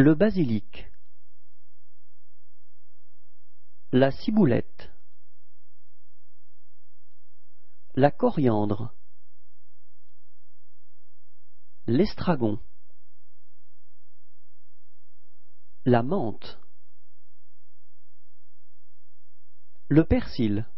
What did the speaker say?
Le basilic. La ciboulette. La coriandre. L'estragon. La menthe. Le persil.